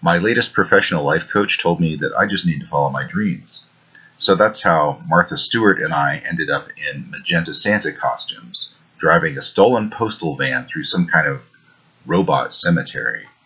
My latest professional life coach told me that I just need to follow my dreams. So that's how Martha Stewart and I ended up in magenta Santa costumes, driving a stolen postal van through some kind of robot cemetery.